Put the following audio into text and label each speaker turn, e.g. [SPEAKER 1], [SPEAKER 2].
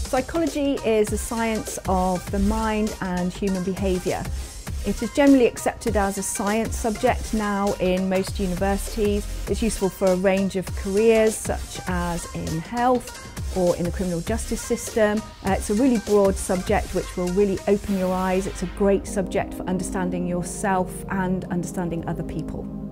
[SPEAKER 1] Psychology is a science of the mind and human behaviour. It is generally accepted as a science subject now in most universities. It's useful for a range of careers such as in health or in the criminal justice system. It's a really broad subject which will really open your eyes. It's a great subject for understanding yourself and understanding other people.